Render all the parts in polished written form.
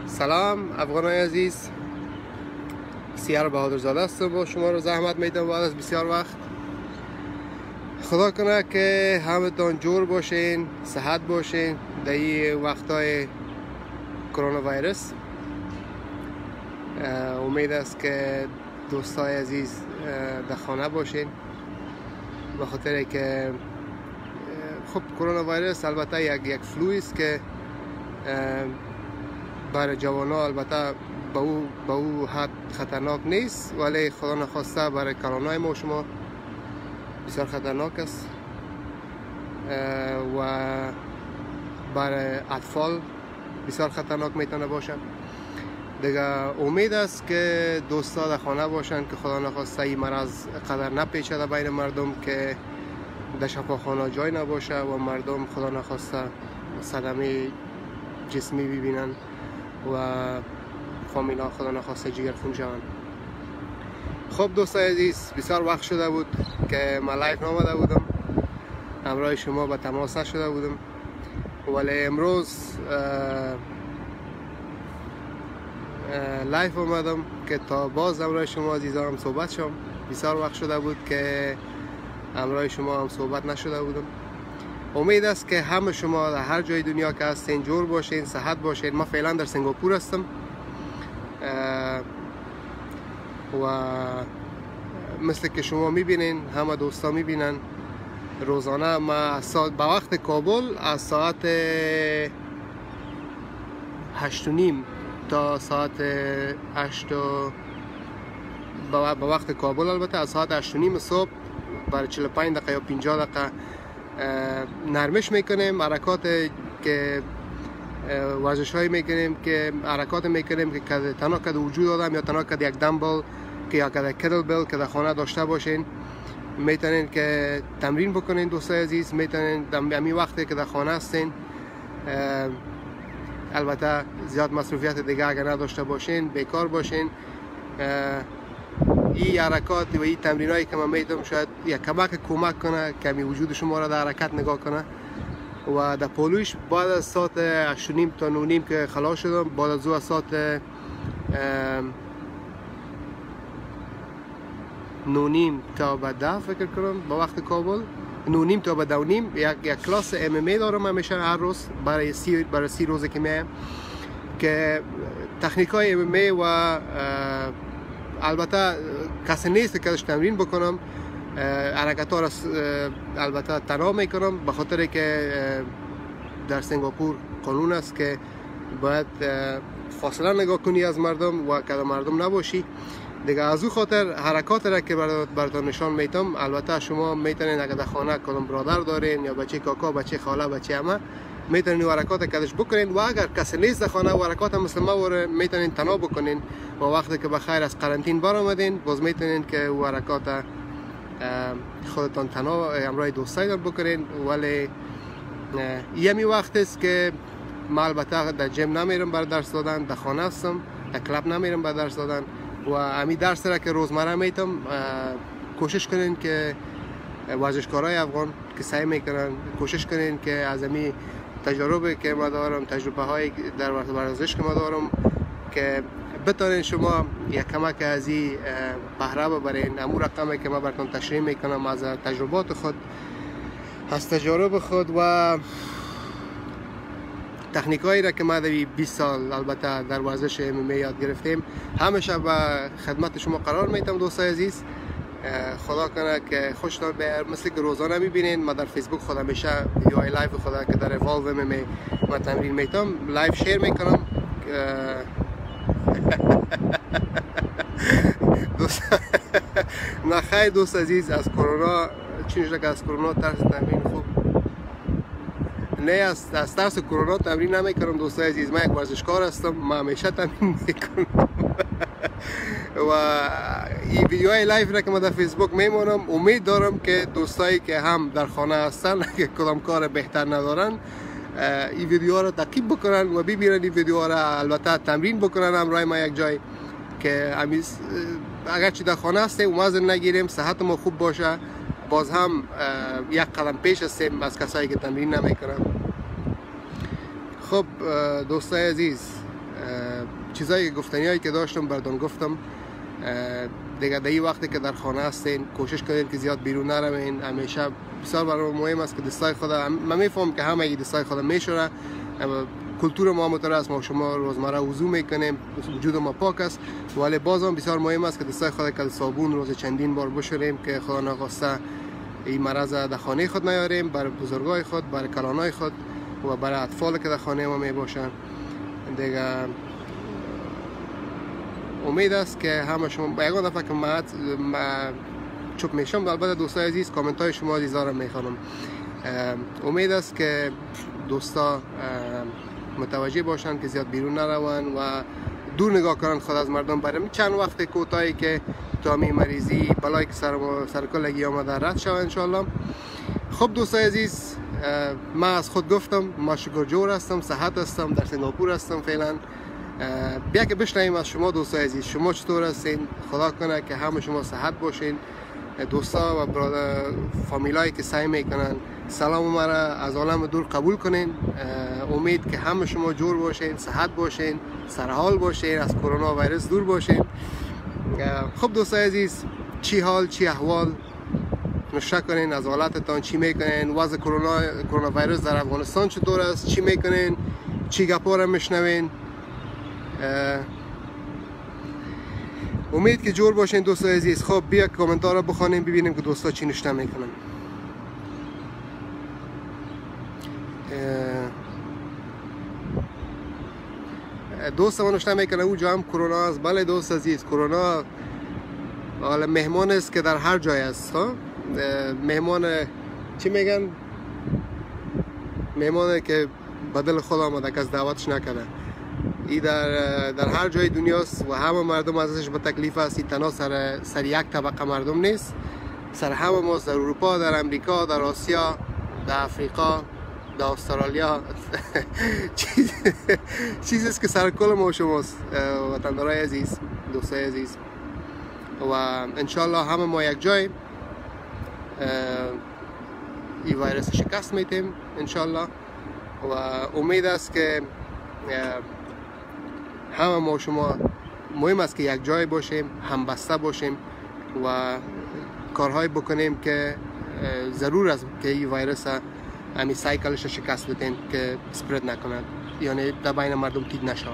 سلام افغانای عزیز، سیربهادرزاده هستم. با شما رو زحمت میدم بعد از بسیار وقت. خدا کنه که همتان جور باشین، صحت باشین در این وقتای کرونا ویروس. امید است که دوستای عزیز در خانه باشین، به خاطر که خب کرونا ویروس البته یک فلو است که برای جوانان البته به او حد خطرناک نیست، ولی خدا نخواسته برای کلانای ما شما بسیار خطرناک است و برای اطفال بسیار خطرناک میتونه باشه دیگه. امید است که دوستا در خانه باشن که خدا نخواسته این مرض قدر نپیچه در بین مردم، که در شفاخانه جای نباشه و مردم خدا نخواسته صدمه جسمی ببینن و فامیلا خدا نخواسته جگرخون شوند. خب دوستای عزیز، بسیار وقت شده بود که من لایف نامده بودم، همراه شما به تماس نشده بودم، ولی امروز لایف آمدم که تا باز همراه شما عزیزان صحبت شم. بسیار وقت شده بود که همراه شما هم صحبت نشده بودم. امید است که همه شما در هر جای دنیا که هستین جور باشین، صحت باشین. من فعلا در سنگاپور هستم و مثل که شما میبینین، همه دوستا میبینن، روزانه ما به وقت کابل از ساعت 8:30 تا ساعت 8 به وقت کابل، البته از ساعت 8:30 صبح برای 45 دقیقه یا 50 دقیقه نرمش میکنیم. حرکات که ورزش هایی میکنیم که حرکات میکنیم که تنها کد وجود آدم یا تنها کد یک دمبل که یا کد کدل بل که در خانه داشته باشین میتونین که تمرین بکنین. دوستای عزیز میتونین در وقتی که در خانه هستین، البته زیاد مصروفیت دیگه اگر نداشته باشین، بیکار باشین، این حرکات و این تمرین هایی که من میدم شاید یک کمک کنه که می وجود شما را در حرکت نگاه کنه. و در پولوش بعد از ساعت 8:30 تا 9:30 که خلاص شدم، بعد از او ساعت 9:30 تا به 10 فکر کنم به وقت کابل، 9:30 تا به 10:30 یک کلاس MMA دارم همیشه هر روز برای 30 روزه که میایم، که تکنیک های MMA و البته کسی نیست که ازش تمرین بکنم، حرکت ها را البته تنها میکنم، به خاطر که در سنگاپور قانون است که باید فاصله نگاه کنی از مردم و که مردم نباشی دیگه. از او خاطر حرکات را که براتون نشان میتم، البته شما میتونین اگر در خانه کدام برادر دارین یا بچه کاکا، بچه خاله، بچه عمه، میتونین این حرکات کدش بکنین. و اگر کسی نیست در خانه و حرکات مثل ما میتونین تنها بکنین و وقتی که بخیر از قرنطین برآمدین باز میتونین که او حرکات خودتان تنها همراه دوستایتان بکنین. ولی یمی وقت است که من البته در جیم نمیرم برای درس دادن، در خانه هستم، در کلاب نمیرم برای درس دادن و همین درس را که روزمره میتم کوشش کنین که ورزشکارای افغان که سعی میکنن کوشش کنین که از همین تجربه که ما دارم، تجربه های در ورزش که ما دارم، که بتونین شما یک کمک از این بهره ببرین. امور رقمی که ما براتون تشریح میکنم از تجربات خود، از تجارب خود و تکنیکایی را که ما در 20 سال البته در ورزش MMA یاد گرفتیم، همیشه به خدمت شما قرار میتم دوستای عزیز. خدا کنه که خوشتان بیار. مثل که روزانه میبینین ما در فیسبوک خود همیشه ویدیوهای لایف خدا که در اولو MMA ما تمرین میتم لایف شیر میکنم. نخیر دوست عزیز، از کرونا چیزی که از کرونا ترس تمرین خوب نه، از ترس کرونا تمرین نمیکنم دوستای عزیز. من یک ورزشکار هستم، من همیشه تمرین میکنم و این ویدیوهای لایف را که من در فیسبوک میمونم، امید دارم که دوستایی که هم در خانه هستن که کدام کار بهتر ندارن این ویدیوها را تعقیب بکنن و ببینن این ویدیوها را، البته تمرین بکنن همراه ما یک جای که اگر چی در خانه هستیم وزن نگیریم، صحت ما خوب باشه، باز هم یک قدم پیش هستیم از کسایی که تمرین نمیکنن. خب دوستای عزیز، چیزایی گفتنیایی که داشتم بردون گفتم. دیگه در این وقتی که در خانه هستین کوشش کنین که زیاد بیرون نروین. همیشه بسیار برای مهم است که دستای خود، من میفهم که همه دستای خود میشوره، کلتور ما متر است، ما شما روزمره وضو میکنیم، وجود ما پاک است، ولی بازم بسیار مهم است که دستای خود که صابون روز چندین بار بشوریم که خدا نخواسته این مرض در خانه خود نیاریم، برای بزرگای خود، برای کلانای خود و برای اطفال که در خانه ما میباشن. دیگه امید است که همه شما یگان دفعه که من چوب میشم، البته دوستای عزیز کامنت های شما عزیزا میخوانم. امید است که دوستا متوجه باشن که زیاد بیرون نرون و دور نگاه کنن خود از مردم. برای چند وقت کوتاهی که تامی مریضی بلایی که سر کلگی آمده رد شود انشالله. خب دوستای عزیز، من از خود گفتم، ما شکرجور هستم، صحت هستم، در سنگاپور هستم فعلا. بیا که بشنویم از شما دوستای عزیز، شما چطور هستین؟ خدا کنه که همه شما صحت باشین. دوستا و برادر فامیلایی که سعی میکنن سلام مرا از عالم دور قبول کنین. امید که همه شما جور باشین، صحت باشین، سرحال باشین، از کرونا ویروس دور باشین. خب دوستای عزیز، چی حال، چی احوال؟ نوشته کنین از حالتتان، چی میکنین؟ وضع کرونا ویروس در افغانستان چطور است؟ چی میکنین؟ چی گپا را میشنوین؟ امید که جور باشین دوستای عزیز. خب بیا کامنتار را بخوانیم ببینیم که دوستا چی نوشته میکنن. دوست ما نوشته میکنه اونجا هم کرونا است. بله دوست عزیز، کرونا حالا مهمان است که در هر جای است. مهمان چی میگن؟ مهمانه که بدل خود آمده که از دعوتش نکنه. این در هر جای دنیاست و همه مردم ازش به تکلیف است. این تنها سر یک طبقه مردم نیست، سر همه ماست، در اروپا، در امریکا، در آسیا، در افریقا، در استرالیا. چیزی است که سر کل ما شماست وطندارای عزیز، دوستای عزیز. و انشالله همه ما یک جای این ویروس شکست میتیم انشالله. و امید است که همه ما شما مهم است که یک جای باشیم، همبسته باشیم و کارهای بکنیم که ضرور است که این ویروس همین سایکلش شکست بدین که سپرد نکند، یعنی در بین مردم تیز نشود.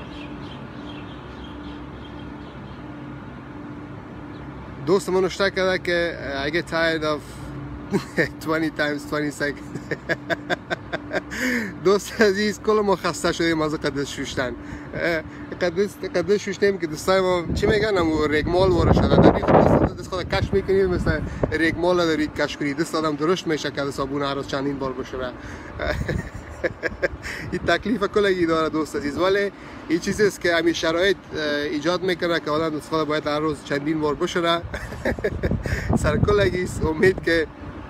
دوست من نوشته کرده که I get tired of 20 times 20 seconds. دوست عزیز، کل ما خسته شدیم از قدس شوشتن. قدس شوشتیم که دوستای ما چی میگن؟ همون رگمال وارد شده. دست خود کش میکنید مثل رگمال دارید کش کنید. دست آدم درشت میشه که صابون هر روز چندین بار بشوره. این تکلیف کلگی داره دوست عزیز، ولی این چیزی است که همین شرایط ایجاد میکنه که آدم دست خود باید هر روز چندین بار بشوره. سر کلگی است. امید که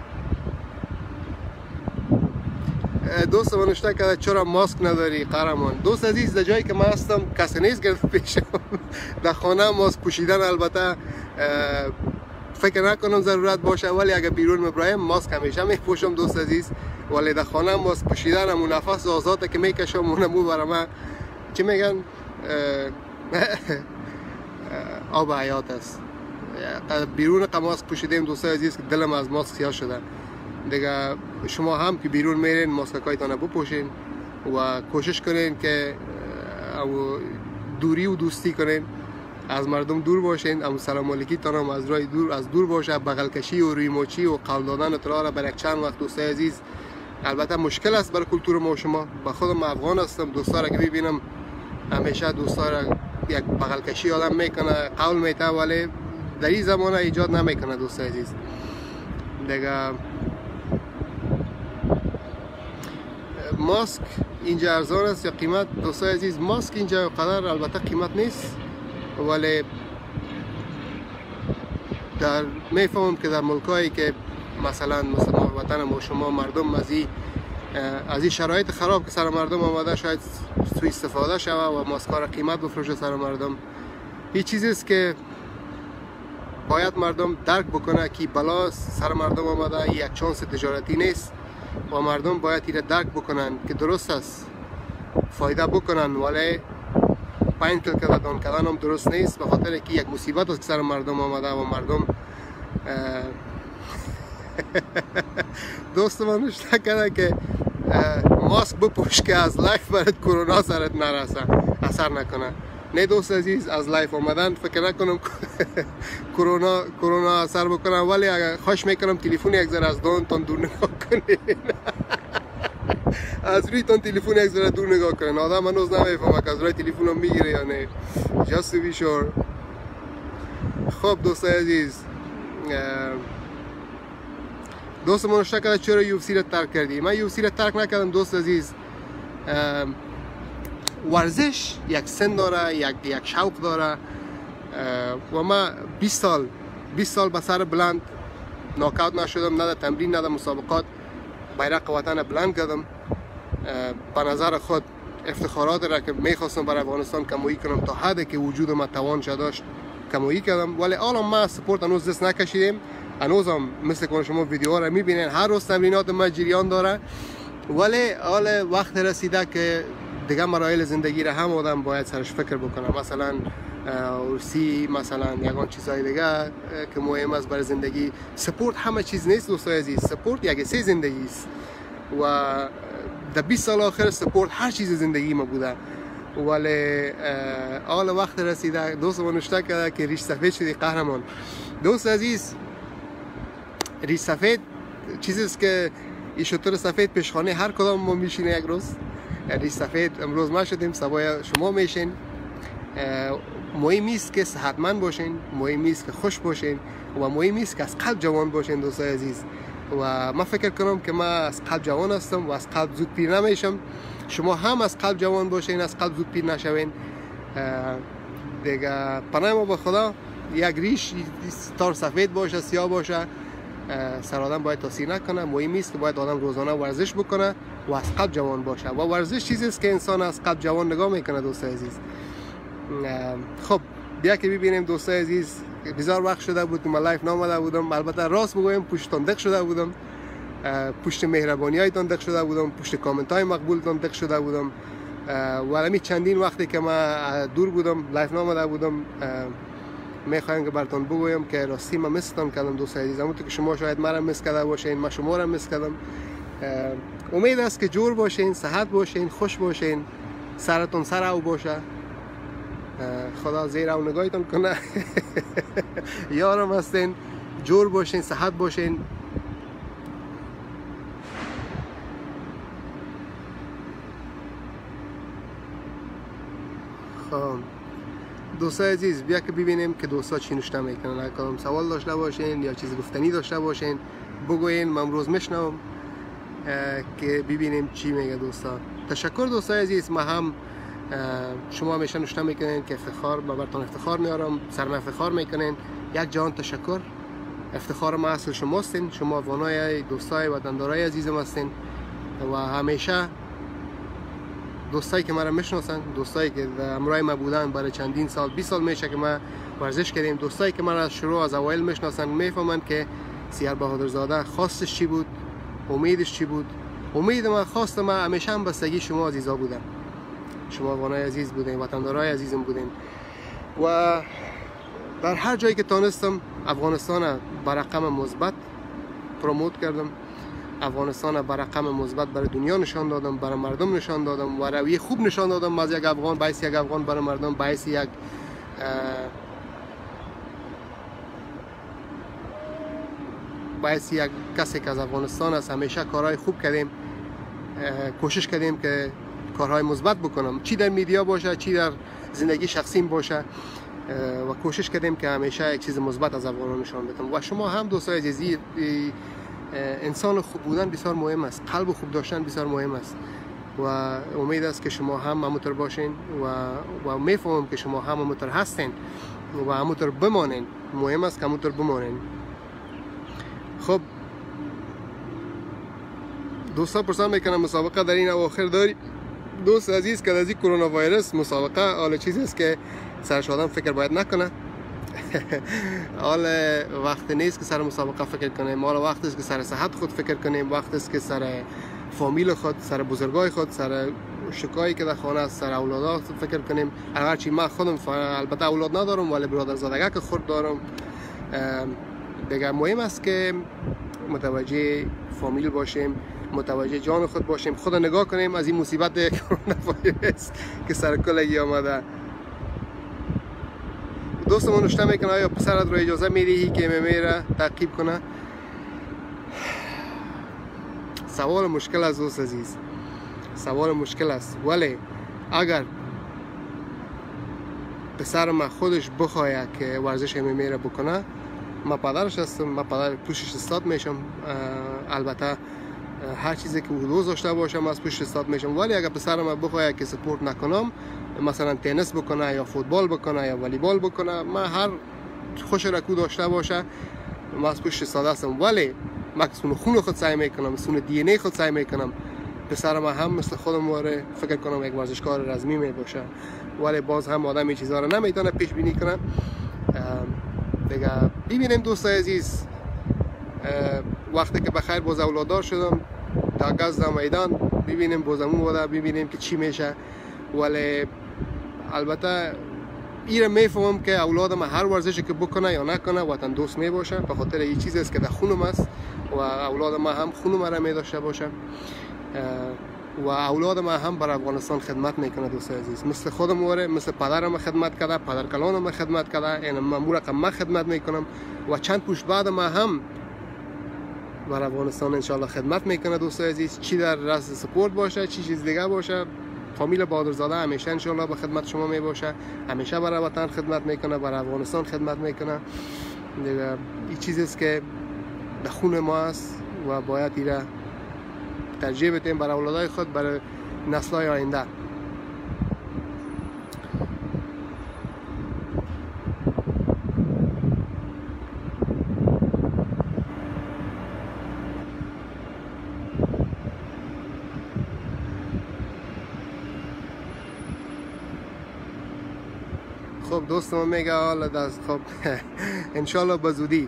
دوست من نوشته کرده چرا ماسک نداری قهرمان؟ دوست عزیز، در جایی که من هستم کسی نیست گرفت پیشم. در خانه ماسک پوشیدن البته فکر نکنم ضرورت باشه، ولی اگر بیرون میبرایم ماسک همیشه میپوشم دوست عزیز. ولی در خانه ماسک پوشیدن همون نفس آزاده که میکشم، اونمو برای من چی میگن؟ آب حیات است. بیرون ماسک پوشیدیم دوست عزیز که دلم از ماسک سیاه شده. دیگه شما هم که بیرون میرین ماسکایتان بپوشین و کوشش کنین که دوری و دوستی کنین، از مردم دور باشین. هم سلام علیکیتان هم از راه دور از دور باشه. بغل کشی و روی مچی و قول دادن اطلاع را برای چند وقت دوستای عزیز البته مشکل است برای کلتور ما و شما. با خودم افغان هستم، دوستا را که ببینم همیشه دوستا را یک بغل کشی آدم میکنه، قول میته، ولی در این زمانه ایجاد نمیکنه دوستای عزیز. دیگه ماسک اینجا ارزان است یا قیمت؟ دوستای عزیز، ماسک اینجا قدر البته قیمت نیست، ولی در میفهمم که در ملکایی که مثلا وطن ما شما مردم از این شرایط خراب که سر مردم آمده شاید سوء استفاده شوه و ماسک‌ها را قیمت بفروشه سر مردم. این چیزی است که باید مردم درک بکنه که بلا سر مردم آمده، یک چانس تجارتی نیست و مردم باید این درک بکنن که درست است، فایده بکنن، ولی 5 کیل که دان کردن هم درست نیست، به خاطر که یک مصیبت است که سر مردم آمده و مردم دوست من نشته کرده که ماسک بپوش که از لایف برات کرونا سرت نرسه، اثر نکنه. نه دوست عزیز، از لایف آمدن فکر نکنم کرونا اثر بکنه، ولی اگر خواهش میکنم تلفن یک ذره از دانتون دور نگاه کنین. از روی تون تلفن یک ذره دور نگاه کنین. آدم هنوز نمیفهمه که از روی تلفن هم میگیره یا نه. just to be sure. خب دوست عزیز، دوست من نشته کرده چرا UFC را ترک کردی؟ من UFC را ترک نکردم دوست عزیز. ورزش یک سن داره، یک شوق داره و من 20 سال به سر بلند ناکاوت نشدم، نه در تمرین نه در مسابقات بیرق وطن بلند کردم. به نظر خود افتخارات را که میخواستم برای افغانستان کمایی کنم تا حدی که وجود ما توانش داشت کمایی کردم، ولی حالا ما سپورت هنوز دست نکشیدیم. هنوزم مثل که شما ویدیوها را میبینین هر روز تمرینات ما جریان داره، ولی حالا وقت رسیده که دیگه مراحل زندگی را هم آدم باید سرش فکر بکنه، مثلا ارسی، مثلا یگان چیزهای دیگه که مهم است برای زندگی. سپورت همه چیز نیست دوستای عزیز، سپورت یک حصه زندگی است و در 20 سال آخر سپورت هر چیز زندگی ما بوده، ولی حالا وقت رسیده. دوست من نشته کرده که ریش سفید شدی قهرمان. دوست عزیز، ریش سفید چیزی است که این شطور سفید پیشخانه هر کدام ما میشینه یک روز. ریش سفید امروز ما شدیم، سبای شما میشین. مهم است که صحتمند باشین، مهم است که خوش باشین و مهم است که از قلب جوان باشین دوستای عزیز. و من فکر کنم که من از قلب جوان هستم و از قلب زود پیر نمیشم. شما هم از قلب جوان باشین، از قلب زود پیر نشوین دیگه. پناه ما به خدا، یک ریش تار سفید باشه سیاه باشه سر آدم باید تاثیر نکنه. مهم است که باید آدم روزانه ورزش بکنه و از قلب جوان باشه و ورزش چیزی است که انسان از قلب جوان نگاه میکنه دوستای عزیز. خب بیا که ببینیم دوستای عزیز، بسیار وقت شده بود که من لایف نامده بودم. البته راست بگویم پشت تندق شده بودم، پشت مهربانی های تندق شده بودم، پشت کامنت های مقبول تندق شده بودم. ولی چندین وقتی که من دور بودم لایف نامده بودم، میخوایم که براتون بگویم که راستی من مستون کردم دوستای عزیز. همونطور که شما شاید مرا مس کرده باشین، من شما را مس کردم. امید است که جور باشین، صحت باشین، خوش باشین، سرتون سر او باشه. خدا زیر او نگاهتون کنه. یارم هستین، جور باشین، صحت باشین. خب دوستای عزیز، بیا که ببینیم که دوستا چی نوشته میکنن. اگه کدام سوال داشته باشین یا چیز گفتنی داشته باشین بگوین، من امروز میشنوم که ببینیم چی میگه دوستا. تشکر دوستای عزیز. ما هم شما همیشه نوشته میکنین که افتخار براتون افتخار میارم، سرم افتخار میکنین. یک جهان تشکر. افتخار ما اصل شما هستین، شما افغانای دوستای وطندارای عزیزم هستین و همیشه دوستایی که مرا میشناسن، دوستایی که همراه ما بودن برای چندین سال، 20 سال میشه که ما ورزش کردیم، دوستایی که مرا شروع از اوایل میشناسن میفهمن که سیربهادرزاده خواستش چی بود، امیدش چی بود. امید ما، خواست ما همیشه هم بستگی شما عزیزا بودن. شما افغانای عزیز بودین، وطندارای عزیزم بودین و در هر جایی که تونستم افغانستان به رقم مثبت پروموت کردم، افغانستان به رقم مثبت برای دنیا نشان دادم، برای مردم نشان دادم و رویه خوب نشان دادم از یک افغان، باعث یک افغان برای مردم، باعث یک کسی که از افغانستان است. همیشه کارهای خوب کردیم، کوشش کردیم که کارهای مثبت بکنم، چی در میدیا باشه چی در زندگی شخصیم باشه و کوشش کردیم که همیشه یک چیز مثبت از افغانان نشان بدم. و شما هم دوستای عزیزی، انسان خوب بودن بسیار مهم است، قلب خوب داشتن بسیار مهم است و امید است که شما هم همونطور باشین و میفهمم که شما هم همونطور هستین و همونطور بمانین. مهم است که همونطور بمانین. خب دوستا پرسان میکنم مسابقه در این اواخر داری؟ دوست عزیز که از این کرونا ویروس مسابقه حالا چیزی است که سرش آدم فکر باید نکنه. حالا وقت نیست که سر مسابقه فکر کنیم، حالا وقت است که سر صحت خود فکر کنیم، وقت است که سر فامیل خود، سر بزرگای خود، سر شکایی که در خانه است سر اولادات فکر کنیم. اگرچه من خودم البته اولاد ندارم ولی برادرزادگی که خود دارم. دیگه مهم است که متوجه فامیل باشیم، متوجه جان خود باشیم، خود نگاه کنیم از این مصیبت کرونا ویروس که سر کلگی آمده. دوستمون نوشته میکنه آیا پسرت رو اجازه میدهی که MMA را تعقیب کنه؟ سوال مشکل است دوست عزیز، سوال مشکل است. ولی اگر پسر من خودش بخواه که ورزش MMA را بکنه، من پدرش هستم، من پدر پوشش استاد میشم. البته هر چیزی که حدود داشته باشم از پوشش استاد میشم. ولی اگر پسر من بخواه که سپورت نکنم، مثلا تنیس بکنه یا فوتبال بکنه یا والیبال بکنه، من هر خوش رکو داشته باشه من از پوشش استاد هستم. ولی من سون خون خود سعی میکنم، سون دی ان ای خود سعی میکنم پسر من هم مثل خودم واره فکر کنم یک ورزشکار رزمی می باشه. ولی باز هم آدم این چیزا رو نمیتونه پیش بینی کنه. دیگه ببینیم دوستای عزیز، وقتی که بخیر باز اولادار شدم در گز میدان ببینیم بازمون بوده، ببینیم که چی میشه. ولی البته ایره میفهمم که اولادم هر ورزشی که بکنه یا نکنه وطن دوست می باشه، به خاطر این چیزی است که در خونم است و اولاد ما هم خونم را می داشته باشه و اولاد ما هم بر افغانستان خدمت میکنه دوستای عزیز. مثل خودم واره، مثل پدرم خدمت کرده، پدر کلانم خدمت کرده، یعنی من رقم خدمت میکنم و چند پوش بعد ما هم بر افغانستان انشالله خدمت میکنه دوستای عزیز. چی در رأس سپورت باشه، چی چیز دیگه باشه، فامیل بهادرزاده همیشه انشالله به خدمت شما می باشه، همیشه برای وطن خدمت میکنه، برای افغانستان خدمت میکنه. دیگه این چیزی است که در خون ما است و باید ایره ترجیح بدیم برای اولادای خود، برای نسل‌های آینده. خب دوستم میگه حالا دست خب انشالله بزودی.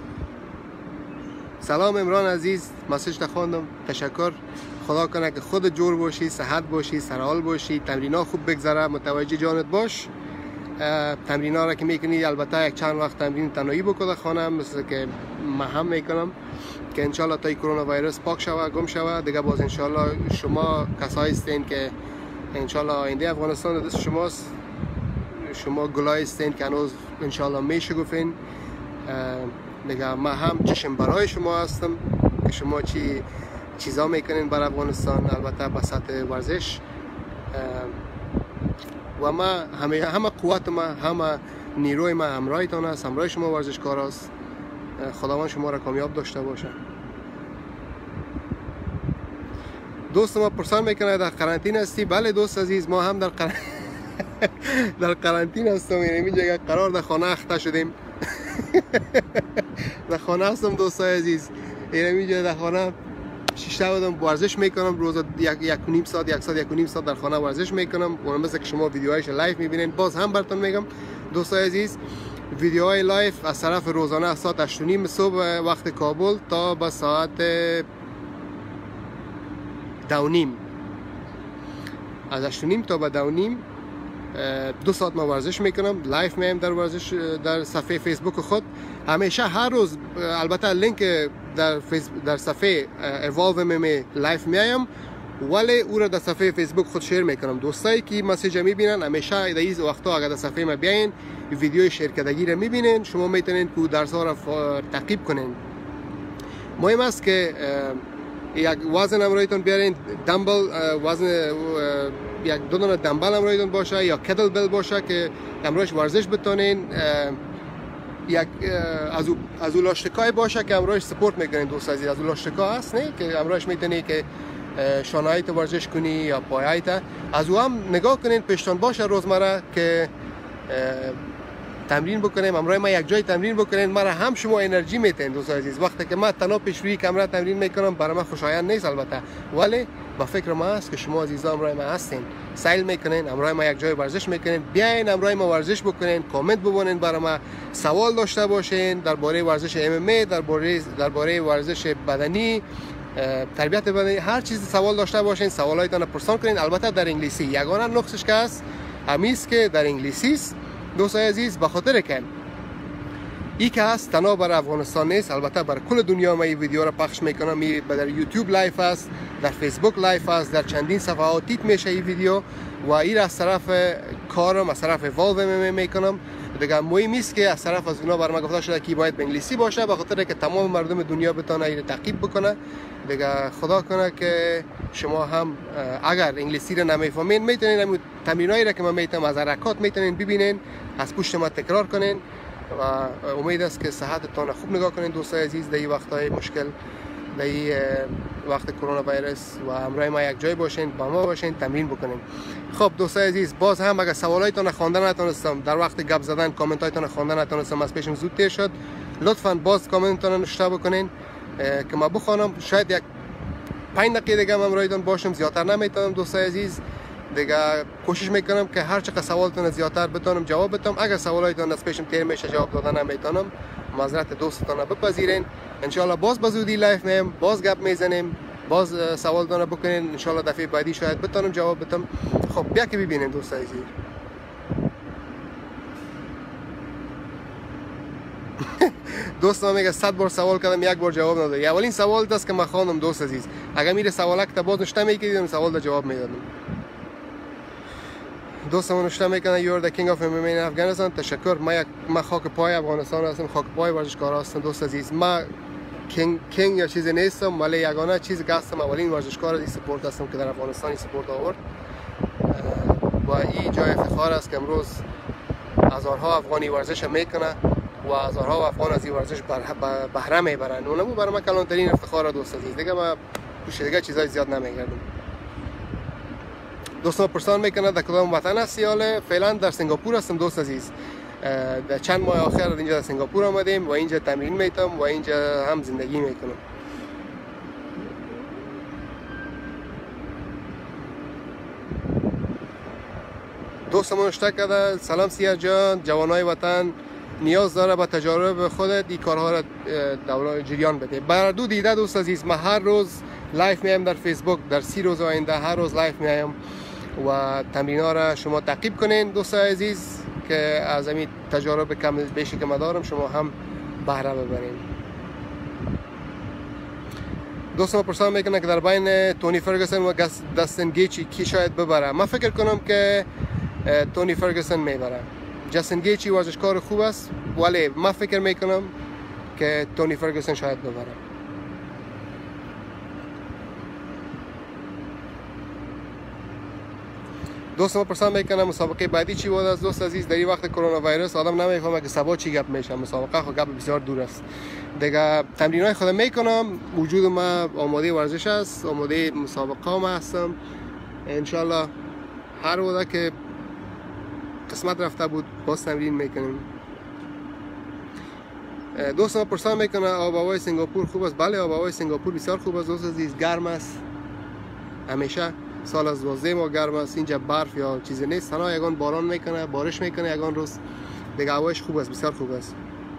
سلام عمران عزیز، مسیج تخواندم، تشکر. خدا کنه که خود جور باشی، صحت باشی، سرحال باشی، تمرینا خوب بگذره، متوجه جانت باش. تمرینا را که میکنی البته یک چند وقت تمرین تنهایی بکنه خانه، مثل که من هم میکنم که انشالله تا کرونا ویروس پاک شوه، گم شوه. دیگه باز انشالله شما کسایی هستین که انشالله آینده افغانستان دست شماست، شما گلای هستین که هنوز انشالله میشگفتین. دیگه من هم چشم برای شما هستم که شما چی چیزا میکنین برای افغانستان، البته به سطح ورزش. و ما همه قوت ما، همه نیروی ما همراهتان است، همراه شما ورزشکار است. خداوند شما را کامیاب داشته باشه. دوست ما پرسان میکنه در قرنطینه هستی؟ بله دوست عزیز، ما هم در قرنطینه هستم. یعنی اینجا قرار در خانه اخته شدیم. در خانه هستم دوستای عزیز. اینجا در خانه شیشته بودم ورزش میکنم، روز یک و نیم ساعت در خانه ورزش میکنم. و مثل که شما ویدیوهایش لایف میبینین. باز هم براتون میگم دوستای عزیز، ویدیوهای لایف از طرف روزانه از ساعت 8:30 صبح وقت کابل تا به ساعت 2:30، از 8:30 تا به 2:30 2 ساعت ما ورزش میکنم. لایف میم در صفحه فیسبوک خود همیشه هر روز. البته لینک در صفحه ایوالو MMA لایف میایم، ولی او را در صفحه فیسبوک خود شیر میکنم. دوستایی که مسیج میبینن همیشه در این وقتا اگر در صفحه ما بیاین ویدیو شیر کردگی را میبینین، شما میتونین که درس ها را تعقیب کنین. مهم است که یک وزن همراهیتون بیارین، دمبل وزن یک دو دانه دمبل همراهیتون باشه یا کدل بل باشه که همراهش ورزش بتونین. یک از لاشتکای باشه که همراهش سپورت میکنین. دوست عزیز از لاشتکا هست نه که همراهش میتونی که شانهایت ورزش کنی یا پایایت، از او هم نگاه کنین. پشتان باشه روزمره که تمرین بکنیم، همراه ما یک جای تمرین بکنین. مرا هم شما انرژی میتین دوست عزیز. وقتی که من تنها پیش روی کامera تمرین میکنم برای من خوشایند نیست البته، ولی با فکر ما است که شما عزیزان همراه ما هستین، سیل میکنین، همراه ما یک جای ورزش میکنین. بیاین همراه ما ورزش بکنین، کامنت ببونین، برای ما سوال داشته باشین درباره ورزش MMA، درباره ورزش بدنی، تربیت بدنی. هر چیز سوال داشته باشین سوالایتان پرسان کنین، البته در انگلیسی. یگانه نقصش که است همیست که در انگلیسی است دوستای عزیز، به خاطر که ای که هست تنها بر افغانستان نیست، البته بر کل دنیا ما این ویدیو را پخش میکنم. در یوتیوب لایف است، در فیسبوک لایف است، در چندین صفحات دیت میشه این ویدیو و این را از طرف کارم از طرف والو میکنم. دیگه مهم است که از طرف از اونا بر ما گفته شده که باید به انگلیسی باشه، به خاطر که تمام مردم دنیا بتونه این تعقیب بکنه. دیگه خدا کنه که شما هم اگر انگلیسی را نمیفهمین میتونین تمرینایی را که من میتونم از حرکات میتونین ببینین، از پشت ما تکرار کنین و امید است که صحتتان خوب نگاه کنین دوستای عزیز. در این وقتهای مشکل، در این وقت کرونا ویروس و همراه ما یک جای باشین، با ما باشین، تمرین بکنین. خب دوستای عزیز، باز هم اگر سوالایتان خواندن نتونستم در وقت گپ زدن، کامنتایتان خواندن نتونستم، از پیشم زود تیر شد، لطفاً باز کامنتتان نوشته بکنین که ما بخوانم. شاید یک 5 دقیقه دیگه من رایتان باشم، زیادتر نمیتونم دوستای عزیز. دیگه کوشش میکنم که هر چقدر سوالتون زیادتر بتونم جواب بدم. اگر سوالایتان از پیشم تیر میشه جواب دادن نمیتونم، معذرت دوستتان بپذیرین. ان شاء الله باز بزودی لایف میم، باز گپ میزنیم، باز سوالتون بکنین. ان شاء الله دفعه بعدی شاید بتونم جواب بدم. خب بیا که ببینین دوستای عزیز. دوستم میگه 100 بار سوال کردم یک بار جواب نداد. اولین سوال است که من خواندم دوست عزیز. اگر میره سوالک تا باز نشته میکردم سوال دا جواب میدادم. دوستم نوشته میکنه you are the king of MMA in Afghanistan. تشکر. من خاک پای افغانستان هستم، خاک پای ورزشکار هستم دوست عزیز. من کینگ یا چیزی نیستم، ولی یگانه چیزی که هستم اولین ورزشکار این سپورت هستم که در افغانستان سپورت آورد و این جای افتخار است که امروز هزارها افغانی ورزش میکنه و هزارها افغان از این ورزش بهره میبرن. اونمو برای من کلانترین افتخار دوست عزیز. دیگه من پوش دیگه چیزای زیاد نمیگردم. دوستان پرسان میکنه در کدام وطن هستی؟ حالا فعلا در سنگاپور هستم دوست عزیز. در چند ماه آخر اینجا در سنگاپور آمدیم و اینجا تمرین میتم و اینجا هم زندگی میکنم. دوستمون نوشته کرده سلام سیاه جان، جوانای وطن نیاز داره به تجارب خودت این کارها را دوران جریان بده. بر دو دیده دوست عزیز، من هر روز لایف میایم در فیسبوک، در 30 روز آینده هر روز لایف میایم و تمرین‌ها را شما تعقیب کنین دوستای عزیز که از این تجارب کم بیشی که من دارم شما هم بهره ببرین. دوستان پرسان میکنه که در بین تونی فرگسون و دستن گیچی کی شاید ببره؟ من فکر کنم که تونی فرگسون میبره. جستن گیچی ورزشکار خوب است ولی من فکر میکنم که تونی فرگسون شاید ببره. دوستان پرسان میکنم مسابقه بعدی چی بود از دوست عزیز؟ در این وقت کرونا ویروس آدم نمیفهمه که سبا چی گپ میشه. مسابقه خود گپ بسیار دور است. دیگه تمرینای خودم میکنم، وجود ما آماده ورزش است، آماده مسابقه ما هستم. ان شاء الله هر وقت که قسمت رفته بود باز تمرین میکنیم. دوستان پرسان میکنه آب و هوای سنگاپور خوب است؟ بله، آب و هوای سنگاپور بسیار خوب است دوست عزیز، گرم است، همیشه سال از 12 ماه گرم است. اینجا برف یا چیزی نیست، تنها یگان باران میکنه، بارش میکنه یگان روز. دیگه هوایش خوب است، بسیار خوب است.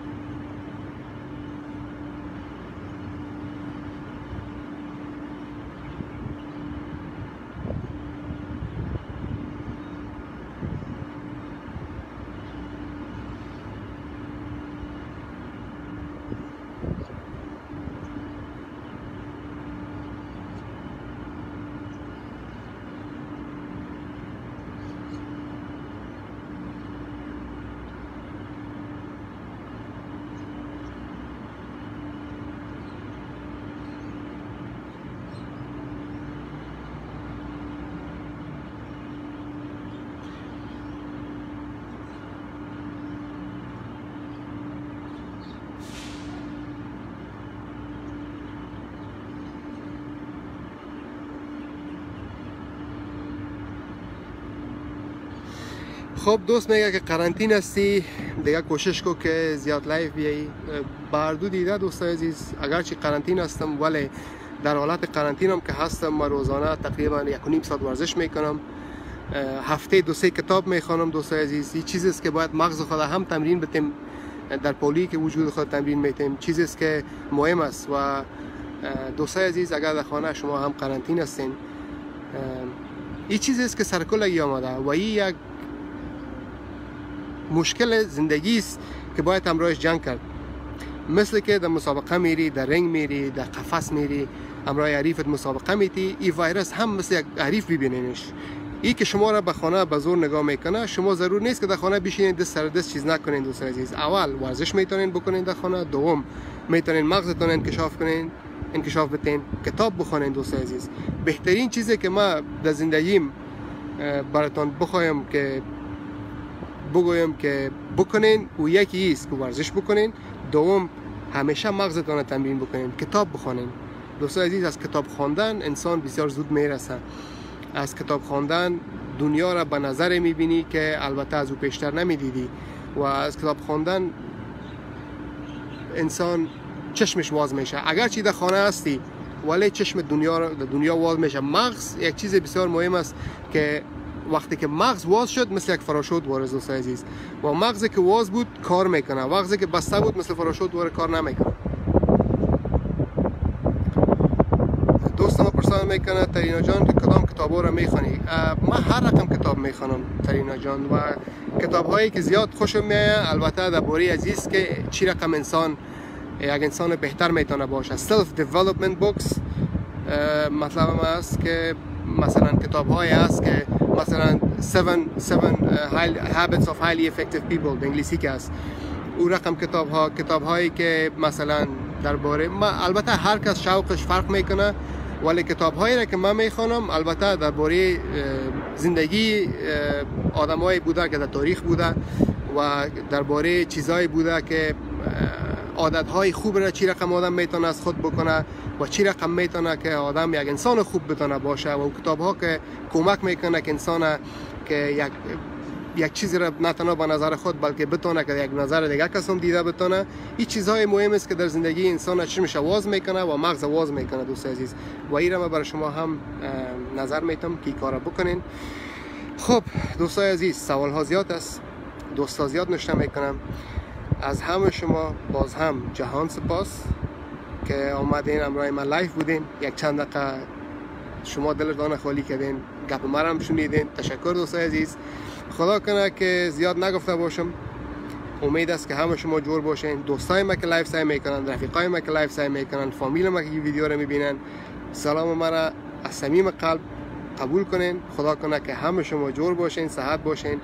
خب دوست میگه که قرنطین هستی، دیگه کوشش کو که زیاد لایف بیایی. بردو دیده دوستای عزیز، اگرچه قرنطین هستم ولی در حالت قرنطینم که هستم من روزانه تقریبا 1.5 ساعت ورزش میکنم، هفته 2-3 کتاب میخوانم دوستای عزیز. این چیزی است که باید مغز خود هم تمرین بدیم، در پولی که وجود خود تمرین میتیم، چیزی است که مهم است و دوستای عزیز، اگر در خانه شما هم قرنطین هستین، این چیزی است که سرکلگی آمده و این یک مشکل زندگی است که باید همراهش جنگ کرد. مثل که در مسابقه میری، در رنگ میری، در قفس میری، همراه حریفت مسابقه میتی، این ویروس هم مثل یک حریف ببینینش. این که شما را به خانه به زور نگاه میکنه، شما ضرور نیست که در خانه بشینید دست سر دست چیز نکنین. دوست عزیز، اول ورزش میتونین بکنین در خانه، دوم میتونین مغزتون انکشاف بدین، کتاب بخونین. دوست عزیز، بهترین چیزی که ما در زندگیم براتون بخوایم که بگویم که بکنین و یکی است که ورزش بکنین، دوم همیشه مغزتون رو تمرین بکنین، کتاب بخونین. دوستان عزیز، از کتاب خواندن انسان بسیار زود میرسه. از کتاب خواندن دنیا را به نظر میبینی که البته از او پیشتر نمیدیدی، و از کتاب خواندن انسان چشمش واز میشه. اگر چی در خانه هستی ولی چشم دنیا واز میشه. مغز یک چیز بسیار مهم است که وقتی که مغز واز شد مثل یک فراشوت وارد. دوستان عزیز، و مغزی که واز بود کار میکنه، مغزی که بسته بود مثل فراشوت وارد کار نمیکنه. دوستم پرسان میکنه ترینا جان کدام کتابا رو میخونی؟ من هر رقم کتاب میخونم ترینا جان، و کتاب هایی که زیاد خوشم میاد البته درباره عزیز که چی رقم انسان یک انسان بهتر میتونه باشه. سلف دیولپمنت بوکس مطلبم است که مثلا کتاب های است که مثلا 7 habits of highly effective people به انگلیسی که است. او رقم کتاب هایی که مثلا درباره البته هر کس شوقش فرق میکنه، ولی کتاب هایی را که من میخوانم البته درباره زندگی آدمایی بوده که در تاریخ بوده و درباره چیزایی بوده که عادت های خوب را چی رقم آدم میتونه از خود بکنه و چی رقم میتونه که آدم یک انسان خوب بتونه باشه. و کتاب ها که کمک میکنه که انسان که یک چیزی را نه تنها به نظر خود بلکه بتونه که یک نظر دیگه کس هم دیده بتونه. این چیزهای مهم است که در زندگی انسان چشمش واز میکنه و مغز واز میکنه. دوست عزیز، و این را من برای شما هم نظر میتم که این کارا بکنین. خب دوستای عزیز، سوال ها زیاد است، دوستا زیاد نشته میکنم. از همه شما باز هم جهان سپاس که آمدین همراه من لایف بودین. یک چند دقیقه شما دلتان خالی کردین، گپ مرم شنیدین. تشکر دوستای عزیز. خدا کنه که زیاد نگفته باشم. امید است که همه شما جور باشین. دوستای ما که لایف سعی میکنن، رفیقای ما که لایف سعی میکنن، فامیل ما که این ویدیو رو میبینن، سلام مرا از صمیم قلب قبول کنین. خدا کنه که همه شما جور باشین، صحت باشین.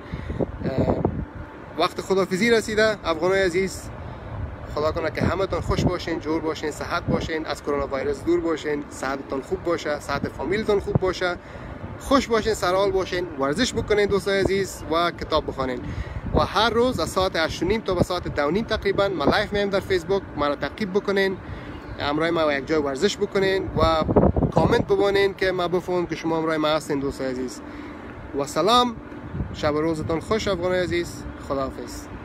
وقت خدافیزی رسیده افغانای عزیز. خدا کنه که همتون خوش باشین، جور باشین، صحت باشین، از کرونا ویروس دور باشین، صحتتون خوب باشه، صحت فامیلتون خوب باشه، خوش باشین، سرحال باشین، ورزش بکنین دوستای عزیز و کتاب بخونین. و هر روز از ساعت 8:30 تا به ساعت 9:30 تقریبا ما لایف میام در فیسبوک. ما را تعقیب بکنین، همراه ما یک جای ورزش بکنین و کامنت ببینین که ما بفهمم که شما همراه ما هستین دوستای عزیز. و سلام، شب و روزتون خوش افغانای عزیز. خداحافظ.